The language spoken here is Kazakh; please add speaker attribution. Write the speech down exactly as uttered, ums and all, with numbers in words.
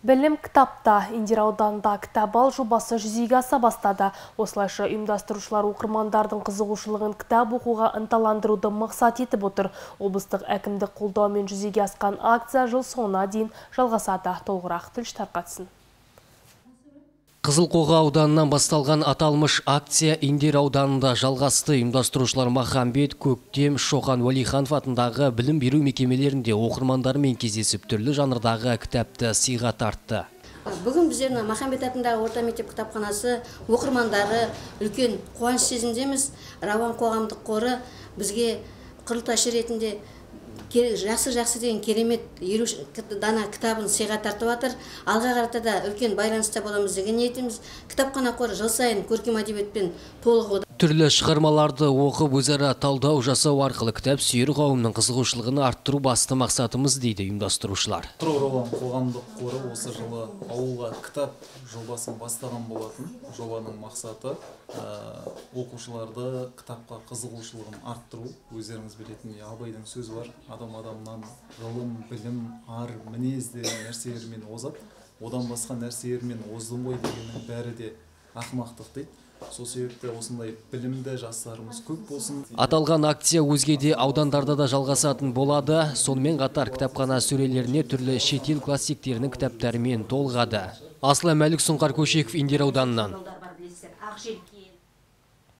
Speaker 1: Білім кітапта Индер ауданында кітап ал жобасы жүзеге аса бастады. Осылайша ұйымдастырушылар оқырмандардың қызығушылығын кітап оқуға ынталандыруды мақсат етіп отыр. Облыстық әкімдік қолдауымен жүзеге асқан акция жыл соңына дейін жалғасады. Толығырақ тілші тарқатсын.
Speaker 2: Қызылқоға ауданынан басталған аталмыш акция Индер ауданында жалғасты. Ұйымдастырушылар Махамбет, Көктем, Шоқан Уәлиханов атындағы білім беру мекемелерінде оқырмандармен кездесіп түрлі жанрдағы кітапты сыйға тартты.
Speaker 3: Бүгін біздердің Махамбет атындағы орта мектеп кітапханасы оқырмандары үлкен қуаныш сезімдеміз. Рауан қоғамдық қоры бізге құрылтайшы ретінде жақсы-жақсы деген керемет елу дана кітабын сыйға тартып жатыр. Алға қарата да үлкен байланыста боламыз деген ниетіміз. Кітапхана қоры жыл сайын көркем әдебиетпен толығуда.
Speaker 2: Түрлі шығармаларды оқып өзара талдау жасау арқылы кітап сүйер қауымның қызығушылығын арттыру басты мақсатымыз дейді ұйымдастырушылар.
Speaker 4: Рауан қоғамдық қоры осы жылы ауылға кітап жобасын бастаған болатын. Жобаның мақсаты оқушыларды кітапқа қызығушылығын арттыру. Өздеріңіз білетін абайдың сөзі бар. Адам адамнан ғылым, білім, ар, мінез деген нәрселермен озат. Одан басқа нәрселермен оздым ғой дегеннің бәрі де ақымақтық дейді. Сол себепті осындай білімді жастарымыз көп болсын.
Speaker 2: Аталған акция өзге де аудандарда да жалғасатын болады. Сонымен қатар кітапхана сөрелеріне түрлі шетел классиктерінің кітаптарымен толғады. Асылы Мәлік Сұңқар Көшеков, Индер ауданынан.